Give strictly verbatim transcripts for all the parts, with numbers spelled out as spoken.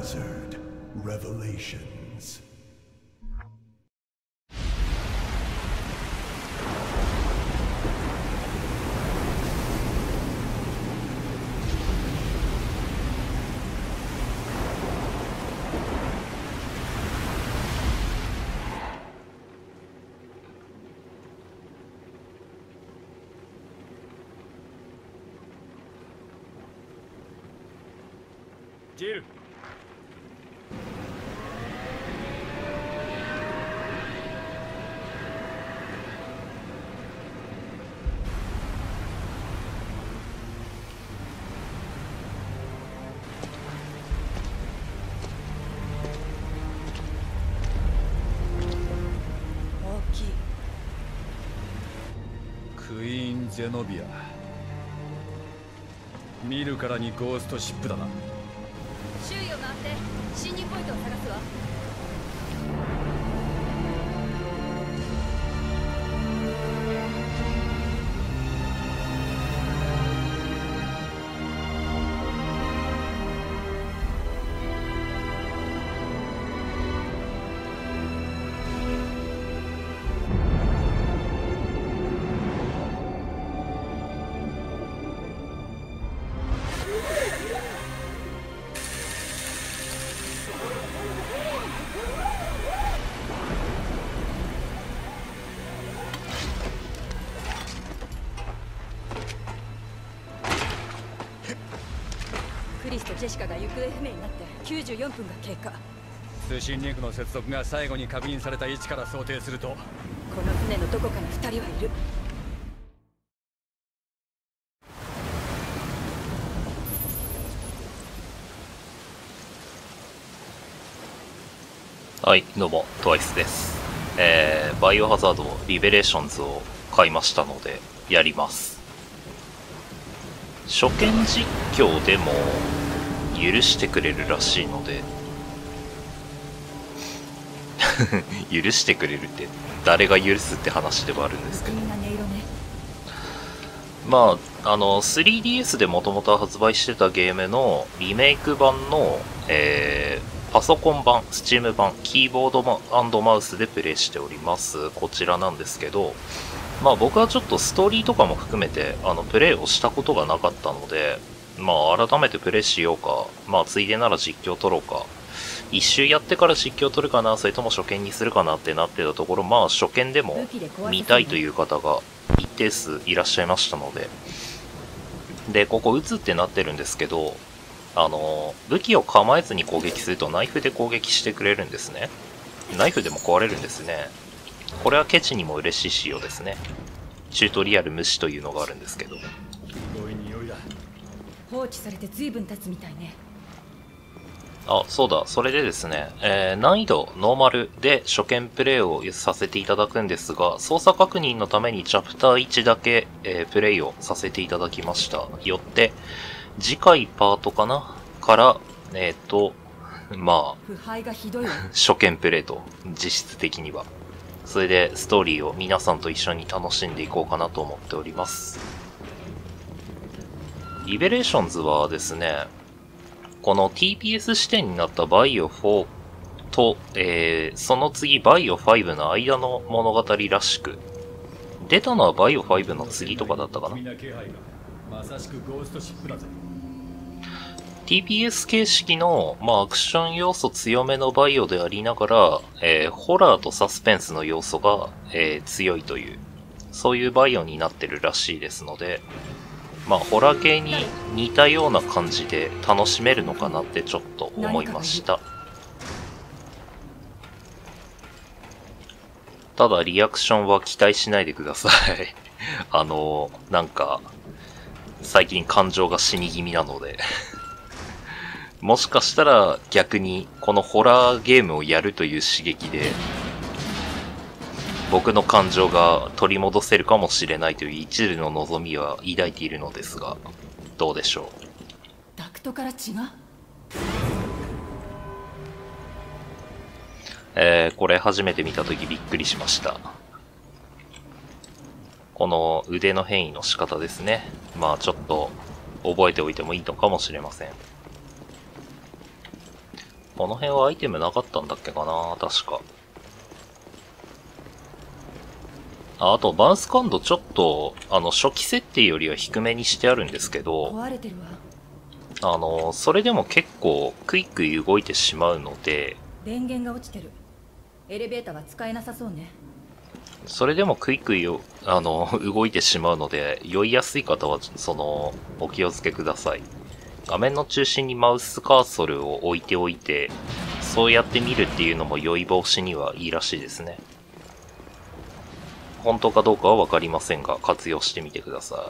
Hazard Revelations. Jill.クイーン・ゼノビア。見るからにゴーストシップだな。 周囲を回って侵入ポイントを探すわ。クリスとジェシカが行方不明になってきゅうじゅうよんぷんが経過。 通信リンクの接続が最後に確認された位置から想定すると、 この船のどこかにふたりはいる。 はい、どうも、トワイスです。えー、バイオハザードリベレーションズを買いましたので、やります。初見実況でも許してくれるらしいので許してくれるって誰が許すって話ではあるんですけど、まああの スリーディーエス でもともと発売してたゲームのリメイク版の、えー、パソコン版、スチーム版、キーボード&マウスでプレイしております。こちらなんですけど、まあ僕はちょっとストーリーとかも含めてあのプレイをしたことがなかったので、まあ改めてプレイしようか、まあついでなら実況撮ろうか、一周やってから実況撮るかな、それとも初見にするかなってなってたところ、まあ初見でも見たいという方が一定数いらっしゃいましたので、でここ撃つってなってるんですけど、あの武器を構えずに攻撃するとナイフで攻撃してくれるんですね。ナイフでも壊れるんですね。これはケチにも嬉しい仕様ですね。チュートリアル無視というのがあるんですけど。 放置されて随分経つみたいね。 あ、そうだ、それでですね、えー、難易度ノーマルで初見プレイをさせていただくんですが、操作確認のためにチャプターいちだけ、えー、プレイをさせていただきました。よって、次回パートかなから、えっと、まあ、初見プレイと、実質的には。それでストーリーを皆さんと一緒に楽しんでいこうかなと思っております。リベレーションズはですね、この ティーピーエス 視点になったバイオフォーと、えー、その次バイオファイブの間の物語らしく、出たのはバイオファイブの次とかだったかな。ティーピーエス 形式の、まあ、アクション要素強めのバイオでありながら、えー、ホラーとサスペンスの要素が、えー、強いという、そういうバイオになってるらしいですので、まあ、ホラー系に似たような感じで楽しめるのかなってちょっと思いました。ただ、リアクションは期待しないでください。あの、なんか、最近感情が死に気味なので。もしかしたら逆にこのホラーゲームをやるという刺激で僕の感情が取り戻せるかもしれないという一縷の望みは抱いているのですが、どうでしょう。 ダクトから血が？ えー、これ初めて見たときびっくりしました。この腕の変異の仕方ですね。まあちょっと覚えておいてもいいのかもしれません。 この辺はアイテムなかったんだっけかな、確か。あ、あと、バウンス感度ちょっと、あの、初期設定よりは低めにしてあるんですけど、 壊れてるわ。 あの、それでも結構クイックイ動いてしまうので、 電源が落ちてる。エレベーターは使えなさそうね。 それでもクイックイを、あの、動いてしまうので、酔いやすい方は、その、お気をつけください。画面の中心にマウスカーソルを置いておいて、そうやって見るっていうのも酔い防止にはいいらしいですね。本当かどうかはわかりませんが、活用してみてくださ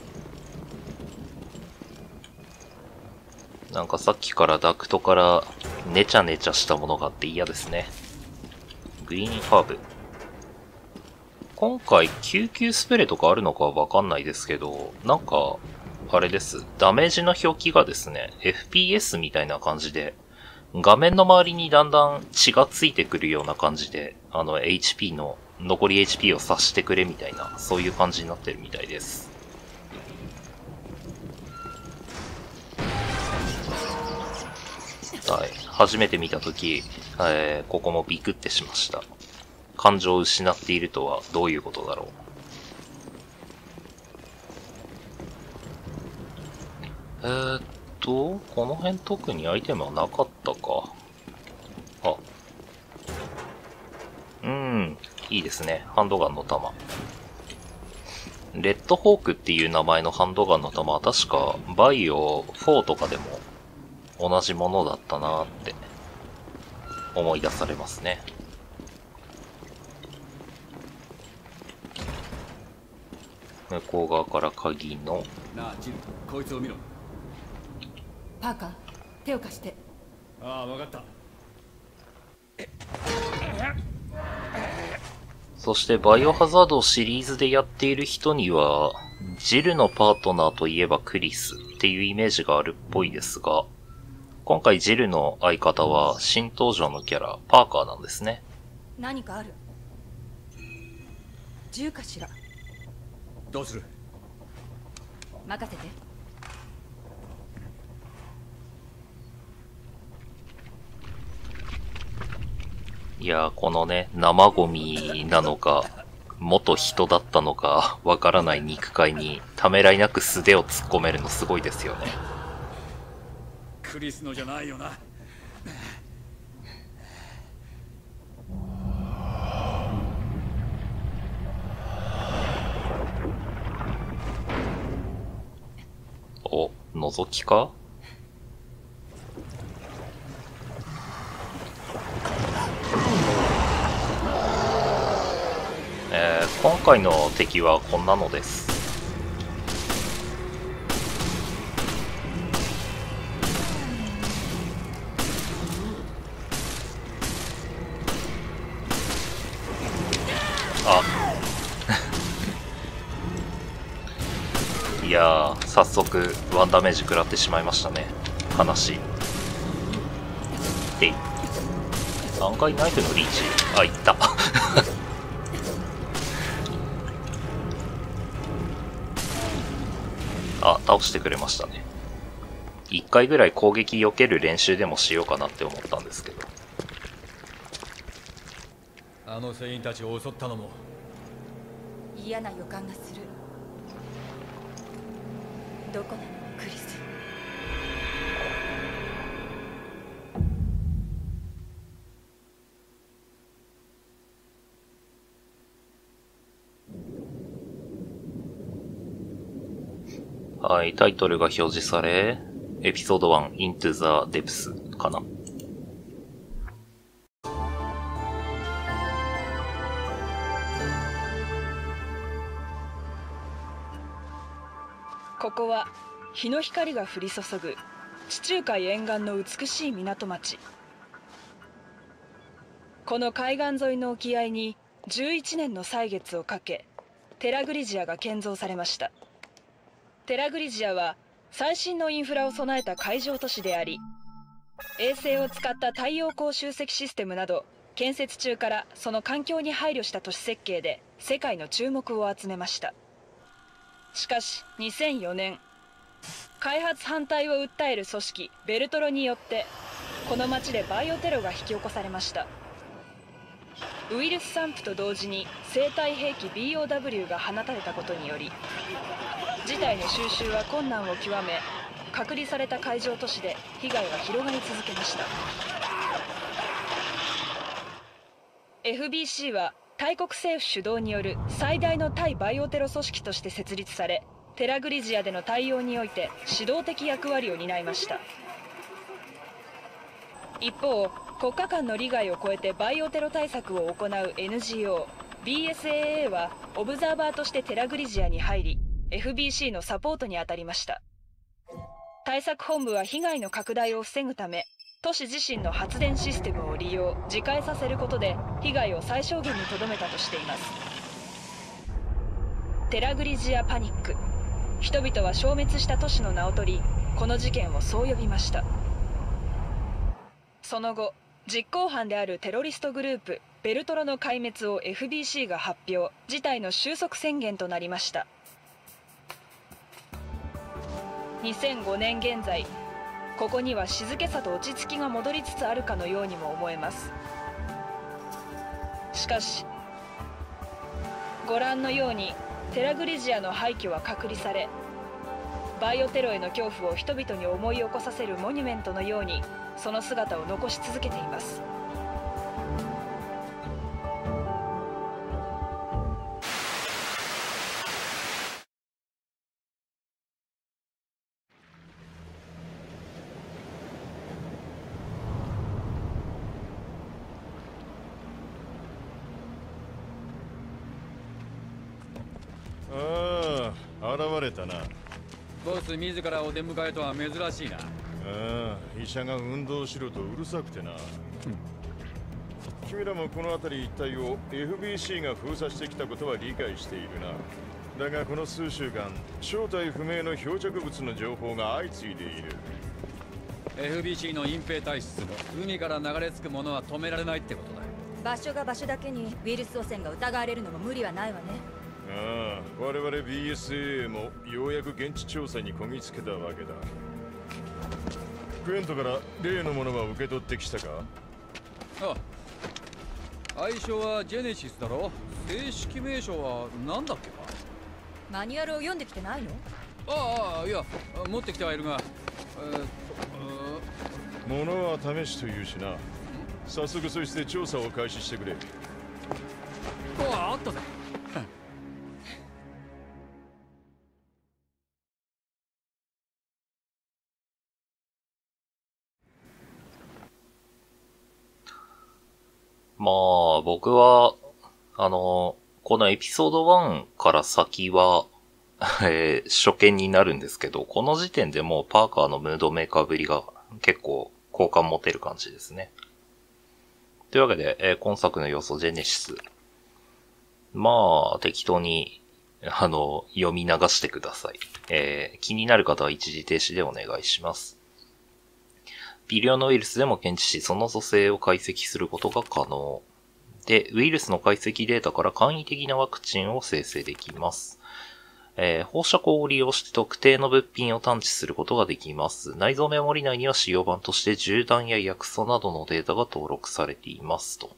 い。なんかさっきからダクトからネチャネチャしたものがあって嫌ですね。グリーンハーブ。今回救急スプレーとかあるのかはわかんないですけど、なんか、あれです。ダメージの表記がですね、エフピーエス みたいな感じで、画面の周りにだんだん血がついてくるような感じで、あの エイチピー の、残り エイチピー を察してくれみたいな、そういう感じになってるみたいです。はい。初めて見たとき、えー、ここもビクってしました。感情を失っているとはどういうことだろう。えーっと、この辺特にアイテムはなかったか。あ。うーん、いいですね。ハンドガンの弾。レッドホークっていう名前のハンドガンの弾は確かバイオフォーとかでも同じものだったなーって思い出されますね。向こう側から鍵の。 なあジル、こいつを見ろ。 パーカー、手を貸して。 ああ、分かった。 そしてバイオハザードをシリーズでやっている人には、ジルのパートナーといえばクリスっていうイメージがあるっぽいですが、今回ジルの相方は新登場のキャラ、パーカーなんですね。 何かある？銃かしら？ どうする？ 任せて。 いやー、このね、生ゴミなのか、元人だったのか、わからない肉塊に、ためらいなく素手を突っ込めるのすごいですよね。 クリスのじゃないよな。 お、覗きか？えー、今回の敵はこんなのです。あいやー、早速ワンダメージ食らってしまいましたね。悲しい。でいさんかいナイフのリーチ。あ、いったあ、倒してくれましたね。いっかいぐらい攻撃避ける練習でもしようかなって思ったんですけど。 あの船員たちを襲ったのも。 嫌な予感がする。どこなのクリス？ はい、タイトルが表示され、エピソードワン Into the Depths かな。 ここは日の光が降り注ぐ地中海沿岸の美しい港町。この海岸沿いの沖合にじゅういちねんの歳月をかけテラグリジアが建造されました。テラグリジアは最新のインフラを備えた海上都市であり、衛星を使った太陽光集積システムなど建設中からその環境に配慮した都市設計で世界の注目を集めました。しかしにせんよねん、開発反対を訴える組織ベルトロによってこの町でバイオテロが引き起こされました。ウイルス散布と同時に生体兵器 ビーオーダブリュー が放たれたことにより、事態の収拾は困難を極め、隔離された海上都市で被害は広がり続けました。 エフビーシー は大国政府主導による最大の対バイオテロ組織として設立され、テラグリジアでの対応において指導的役割を担いました。一方、国家間の利害を超えてバイオテロ対策を行う エヌジーオー ビーエスエーエー はオブザーバーとしてテラグリジアに入り、 エフビーシー のサポートに当たりました。対策本部は被害の拡大を防ぐため、都市自身の発電システムを利用自壊させることで被害を最小限にとどめたとしています。テラグリジアパニック、人々は消滅した都市の名を取り、この事件をそう呼びました。その後、実行犯であるテロリストグループベルトロの壊滅を エフビーシー が発表、事態の収束宣言となりました。にせんごねん現在、ここには静けさと落ち着きが戻りつつあるかのようにも思えます。しかし、ご覧のようにテラグリジアの廃墟は隔離され、バイオテロへの恐怖を人々に思い起こさせるモニュメントのようにその姿を残し続けています。 ああ、現れたな。 ボス自らお出迎えとは珍しいな。 ああ、医者が運動しろとうるさくてな。君らもこの辺り一帯を エフビーシー が封鎖してきたことは理解しているな。だがこの数週間、正体不明の漂着物の情報が相次いでいる。 エフビーシー の隠蔽体質も海から流れ着くものは止められないってことだ。 場所が場所だけにウイルス汚染が疑われるのも無理はないわね。 ああ、我々 ビーエスエーエー もようやく現地調査にこぎつけたわけだ。クエントから例のものは受け取ってきたか？ ああ、愛称はジェネシスだろ。正式名称は何だっけか。 マニュアルを読んできてないの？ ああ、いや持ってきてはいるが、えーっと物は試しというしな。早速そして調査を開始してくれ。 ああ、あったぜ。 まあ、僕は、あの、このエピソードワンから先は、えー、初見になるんですけど、この時点でもうパーカーのムードメーカーぶりが結構好感持てる感じですね。というわけで、えー、今作の要素ジェネシス。まあ、適当に、あの、読み流してください。えー、気になる方は一時停止でお願いします。微量のウイルスでも検知し、その組成を解析することが可能。で、ウイルスの解析データから簡易的なワクチンを生成できます。えー、放射光を利用して特定の物品を探知することができます。内蔵メモリ内には使用版として銃弾や薬素などのデータが登録されていますと。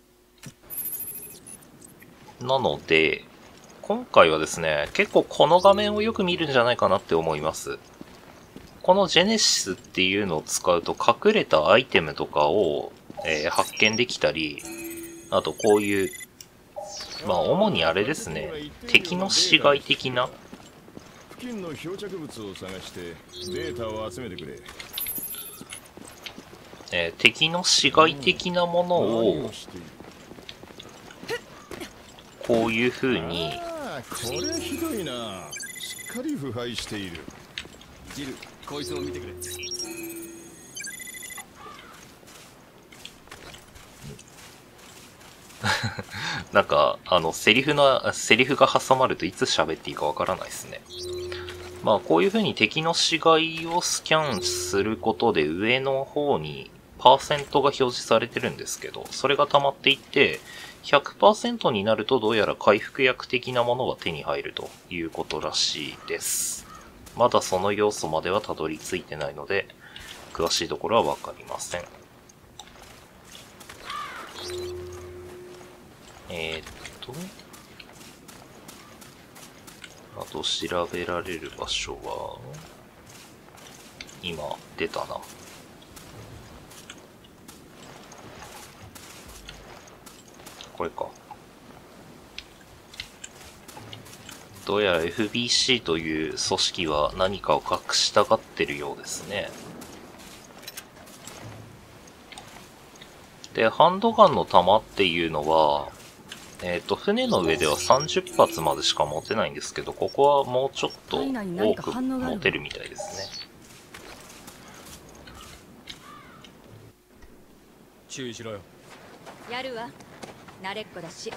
なので、今回はですね、結構この画面をよく見るんじゃないかなって思います。このジェネシスっていうのを使うと隠れたアイテムとかを、えー、発見できたり、あとこういう、まあ主にあれですね、敵の市街的な付近の漂着物を探してデータを集めてくれ。 えー、敵の市街的なものをこういう風に、 ああ、これひどいな。しっかり腐敗している。 ジル、こいつを見てくれ。 なんか、あの、セリフの、セリフが挟まるといつ喋っていいかわからないですね。まあ、こういう風に敵の死骸をスキャンすることで上の方にパーセントが表示されてるんですけど、それが溜まっていって、ひゃくパーセント になるとどうやら回復薬的なものが手に入るということらしいです。まだその要素まではたどり着いてないので、詳しいところはわかりません。 えー、っとあと調べられる場所は今出たな。これか。どうやら エフビーシー という組織は何かを隠したがってるようですね。で、ハンドガンの弾っていうのは、えっと、船の上ではさんじゅっぱつまでしか持てないんですけど、ここはもうちょっと多く持てるみたいですね。 注意しろよ。 やるわ。慣れっこだし。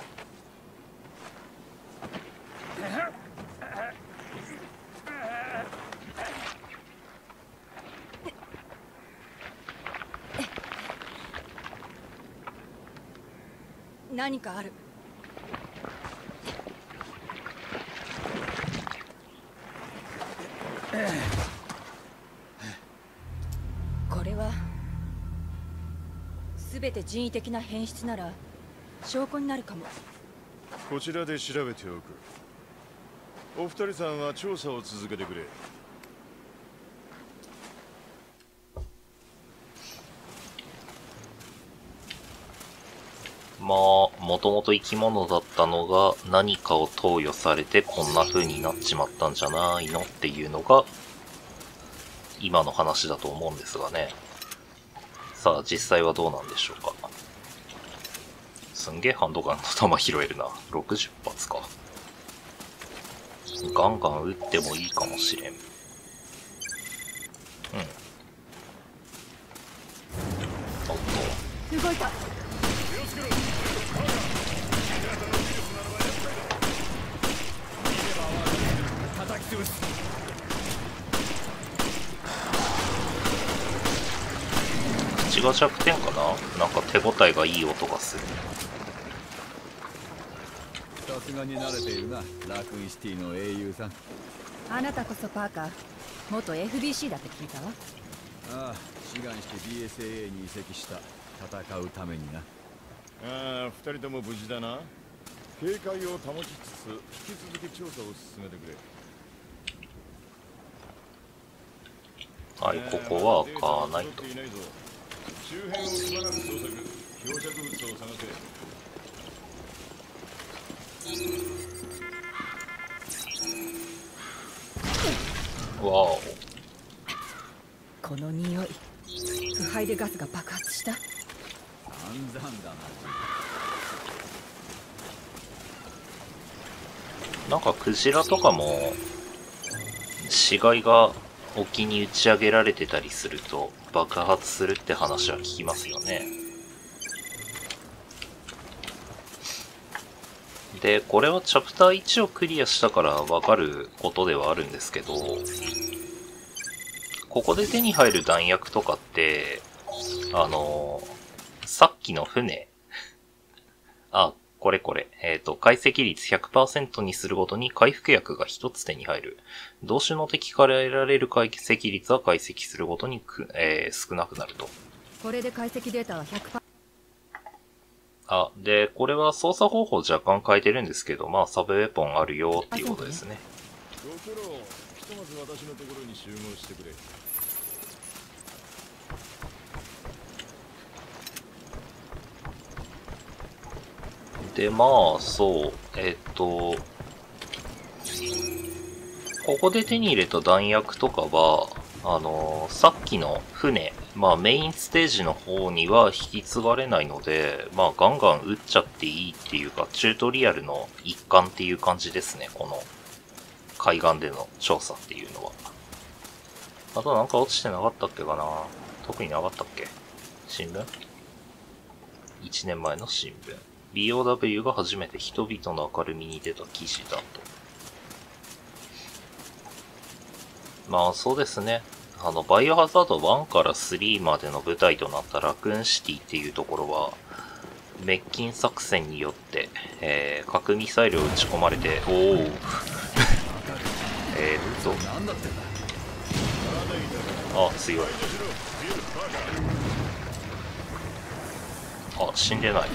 何かある。これは全て人為的な変質なら証拠になるかも。 こちらで調べておく。お二人さんは調査を続けてくれ。 まあ、もともと生き物だったのが何かを投与されてこんな風になっちまったんじゃないのっていうのが今の話だと思うんですがね。さあ、実際はどうなんでしょうか。すんげえハンドガンの弾拾えるな。ろくじゅっぱつか。ガンガン撃ってもいいかもしれん。うん。おっと。 動いた。 叩き潰す。 口が弱点かな。なんか手応えがいい音がする。 さすがに慣れているな、ラクイシティの英雄さん。 あなたこそパーカー、元 エフビーシー だって聞いたわ。 ああ、志願して ビーエスエーエー に移籍した。戦うためにな。 ああ、二人とも無事だな。警戒を保ちつつ引き続き調査を進めてくれ。 はい、ここは開かないと。 周辺をくまなく捜索、漂着物を探せ。 わお。 この匂い、腐敗でガスが爆発した。 散々だな。 なんかクジラとかも死骸が沖に打ち上げられてたりすると爆発するって話は聞きますよね。で、これはチャプターいちをクリアしたからわかることではあるんですけど、ここで手に入る弾薬とかって、あの、さっきの船、あ、これこれ。えっと、解析率 ひゃくパーセント にするごとに回復薬がひとつ手に入る。同種の敵から得られる解析率は解析するごとにく、えー、少なくなると。 これで解析データは ひゃくパーセント。 あ、で、これは操作方法若干変えてるんですけど、まあ、サブウェポンあるよっていうことですね。 ご苦労。ひとまず私のところに集合してくれ。 で、まあ、そう、えっと、ここで手に入れた弾薬とかは、あの、さっきの船、まあメインステージの方には引き継がれないので、まあガンガン撃っちゃっていいっていうか、チュートリアルの一環っていう感じですね、この海岸での調査っていうのは。あとなんか落ちてなかったっけかな？特になかったっけ？新聞 ?いち 年前の新聞。ビーオーダブリュー が初めて人々の明るみに出た記事だと。まあそうですね。あの、バイオハザードワンからスリーまでの舞台となったラクーンシティっていうところは、滅菌作戦によって、えー、核ミサイルを撃ち込まれて、おおえーっと、あ、強い。 あ、死んでない。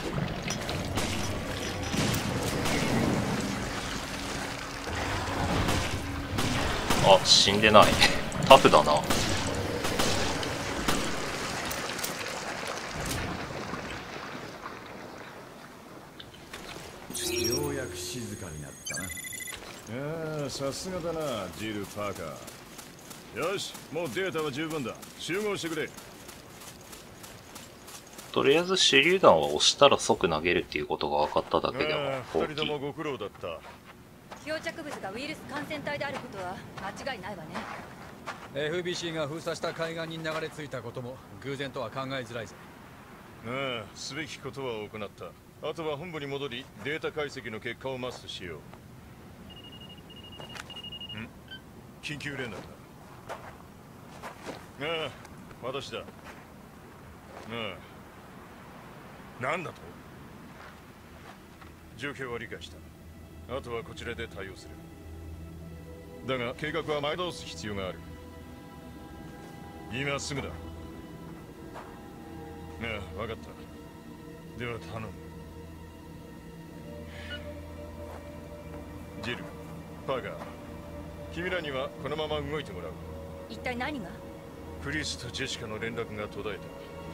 あ、死んでない。タフだな。 ようやく静かになったな。 ああ、さすがだな、ジル・パーカー。よし、もうデータは十分だ。集合してくれ。 とりあえず手榴弾は押したら即投げるっていうことが分かっただけでもああ、 大きい。 二人ともご苦労だった。 漂着物がウイルス感染体であることは間違いないわね。 エフビーシー が封鎖した海岸に流れ着いたことも偶然とは考えづらいぜ。 ああ、すべきことは行った。あとは本部に戻りデータ解析の結果を待つとしよう。ん？緊急連絡だ。ああ、私だ。ああ、なんだと？状況は理解した。あとはこちらで対応する。だが計画は前倒す必要がある。今すぐだ。ああ、分かった。では頼む。ジル、パーガー、君らにはこのまま動いてもらう。 一体何が？ クリスとジェシカの連絡が途絶え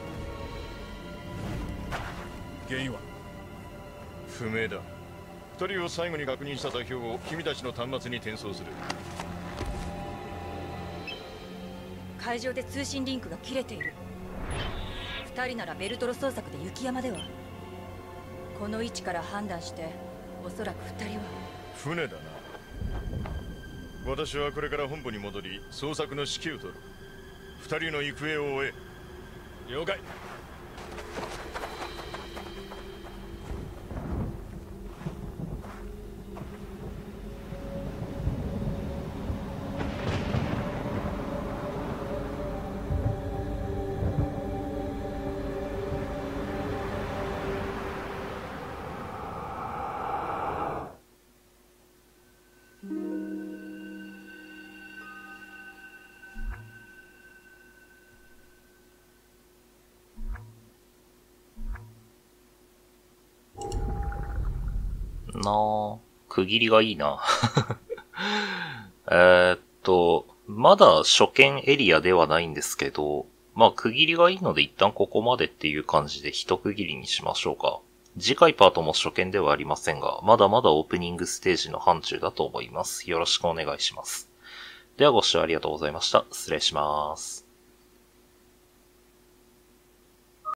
た。原因は不明だ。二人を最後に確認した座標を君たちの端末に転送する。 海上で通信リンクが切れている。二人ならベルトロ捜索で雪山では。この位置から判断しておそらく二人は船だな。私はこれから本部に戻り捜索の指揮を取る。二人の行方を追え。了解。 なあ、区切りがいいな。えーっと、まだ初見エリアではないんですけど、まあ区切りがいいので一旦ここまでっていう感じで一区切りにしましょうか。次回パートも初見ではありませんが、まだまだオープニングステージの範疇だと思います。よろしくお願いします。ではご視聴ありがとうございました。失礼します。